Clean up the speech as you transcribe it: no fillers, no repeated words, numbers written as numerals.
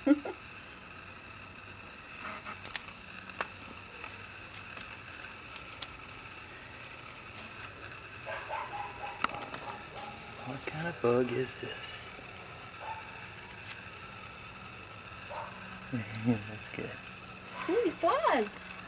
What kind of bug is this? That's good. Ooh, he flies.